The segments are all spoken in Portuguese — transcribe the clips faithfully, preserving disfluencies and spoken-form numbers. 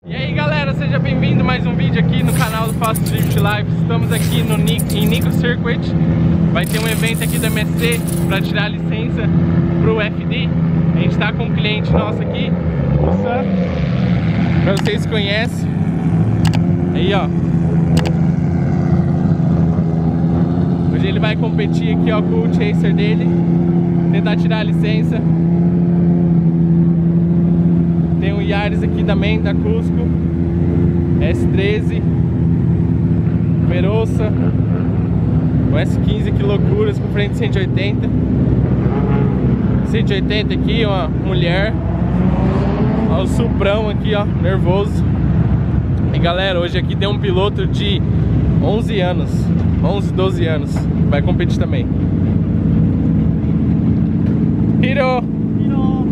E aí galera, seja bem-vindo a mais um vídeo aqui no canal do Fast Drift Live. Estamos aqui no Nico, em Nico Circuit. Vai ter um evento aqui do M S C para tirar a licença pro F D. A gente tá com um cliente nosso aqui, o Sam, pra vocês que conhecem. Aí ó, hoje ele vai competir aqui ó com o Chaser dele, tentar tirar a licença. Tem o Yaris aqui também, da Cusco, S treze, Verossa, o S quinze, que loucuras, com frente cento e oitenta. cento e oitenta aqui, uma mulher. Ó, o Suprão aqui, ó, nervoso. E galera, hoje aqui tem um piloto de onze anos, onze, doze anos, vai competir também. Hiro! Hiro!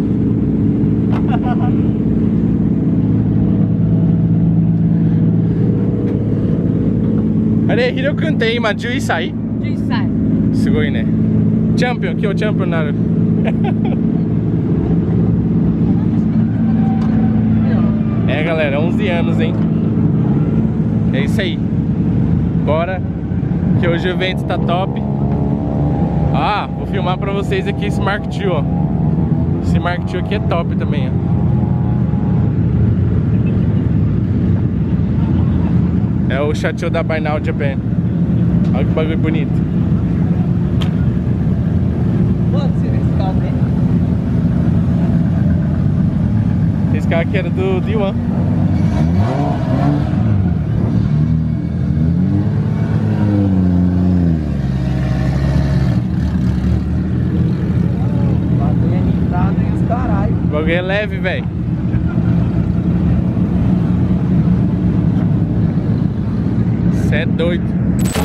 Are, Hiro-kunって今じゅういっさい? じゅういっさい。すごいね。チャンピオン、今日チャンピオンになる。É galera, onze anos, hein? É isso aí. Bora, que hoje o evento tá top. Ah, vou filmar pra vocês aqui esse Mark dois, ó. Esse Mark dois aqui é top também, ó. É o Chateau da Buy Now Japan. Olha que bagulho bonito. Esse carro aqui era do D um. O bagulho é leve, velho. Cê é doido.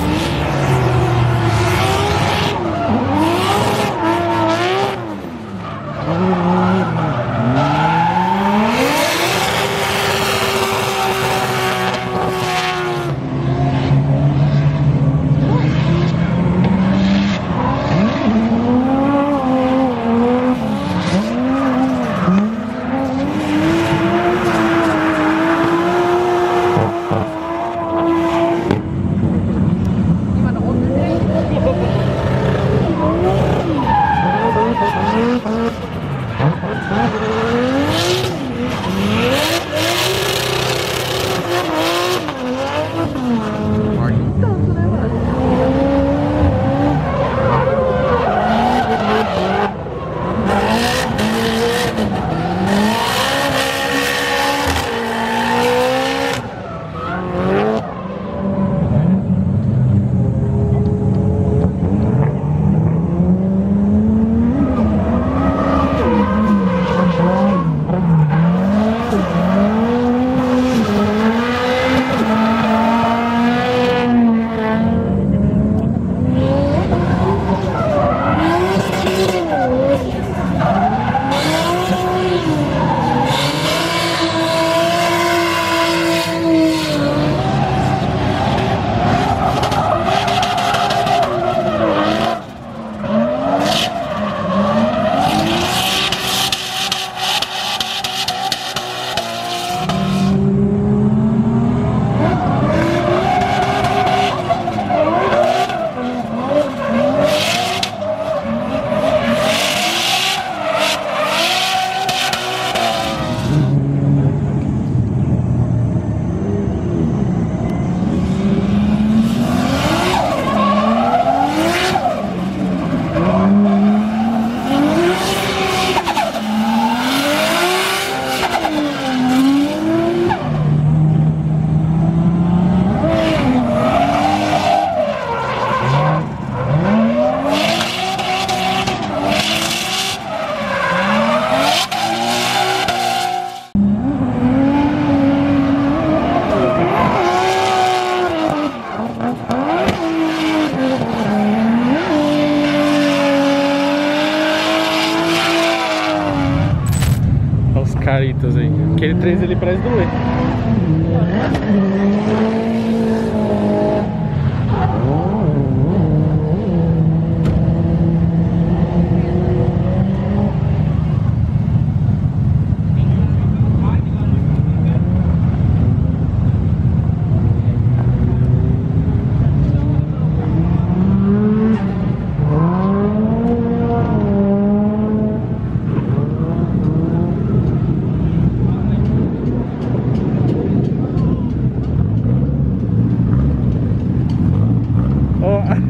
Caritas aí. Aquele três ali parece do E.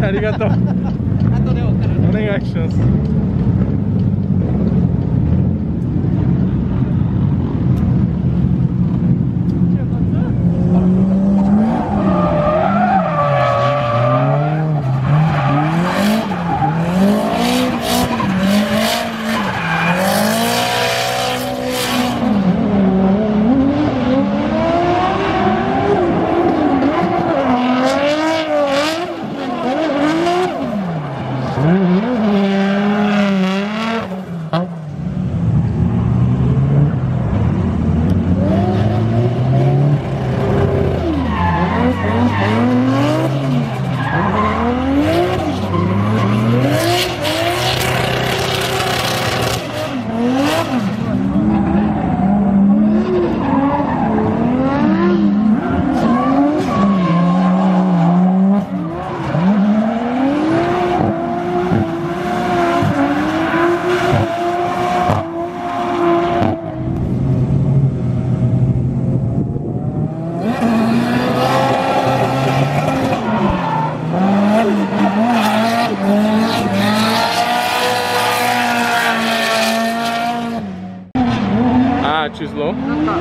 Arigato. Onegai shimasu. Ah, too slow?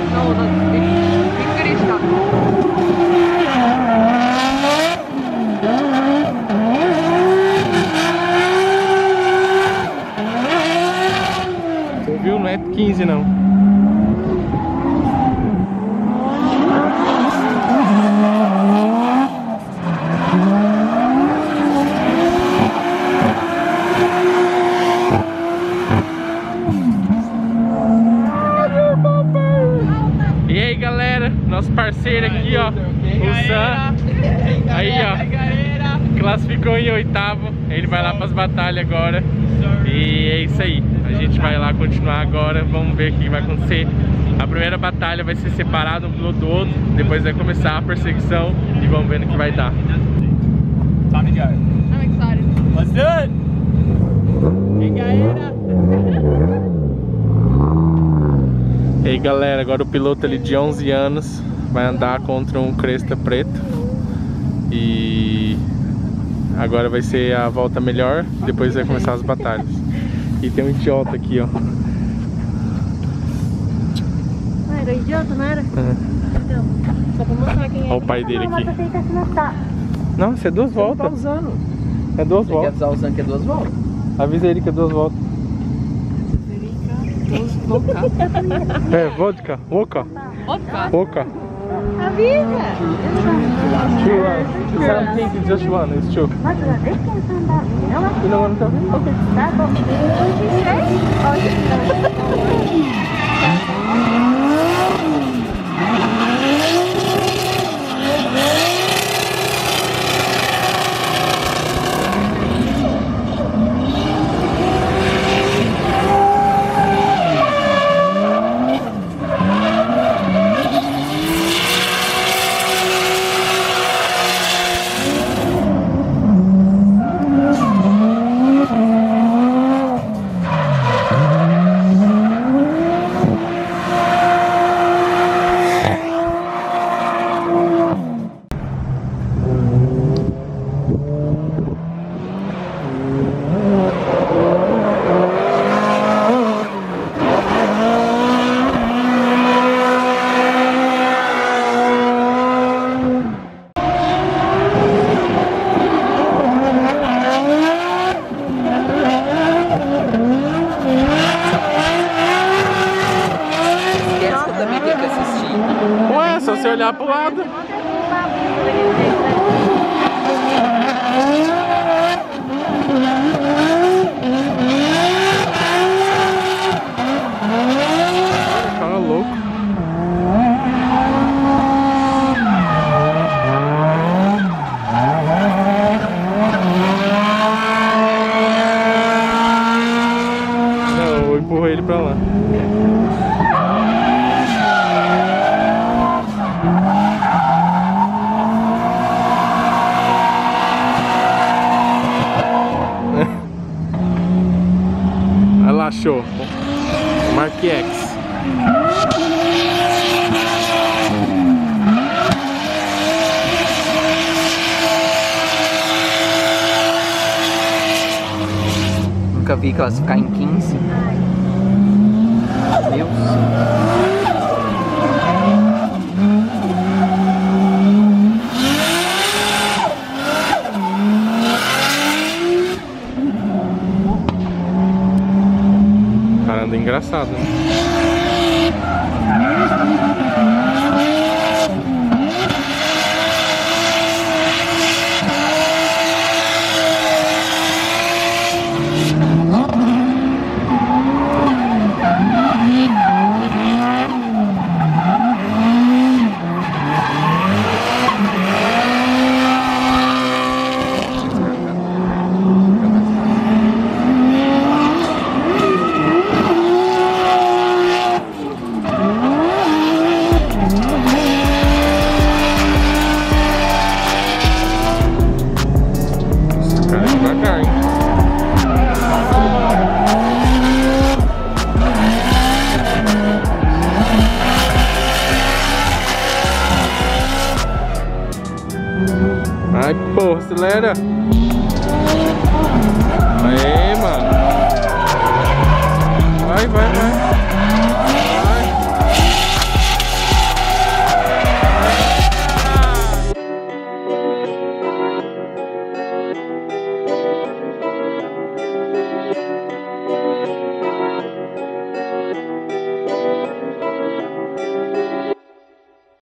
Você viu? Não é quinze não. E aí galera, nosso parceiro aqui ó, o Sam, aí ó, classificou em oitavo, ele vai lá para as batalhas agora. E é isso aí, a gente vai lá continuar agora, vamos ver o que vai acontecer. A primeira batalha vai ser separada um piloto do outro, depois vai começar a perseguição e vamos ver no que vai dar. Time to go. I'm excited. Let's do it! Hey, galera. E aí galera, agora o piloto ali de onze anos vai andar contra um Cresta preto. E agora vai ser a volta melhor, depois vai começar as batalhas. E tem um idiota aqui ó. Não era idiota, não era? Uhum. Então, só pra mostrar quem é. Olha o pai dele aqui. Não, isso é duas voltas. Tá usando. É duas Você quer voltas. avisar o Sam que é duas voltas? Avisa ele que é duas voltas. É, vodka, vodka, Vodka? vodka. Avisa! Two rounds. Sam think it's just one, it's two. You know what I'm talking about? Okay. Ué, é só você olhar pro lado. Cara louco. Não, eu empurro ele pra lá. Achou Mark X. vi classificar em quinze. Meu Deus. Cara, anda engraçado, né? Ai, pô, acelera. Aê, mano. Vai, vai, vai.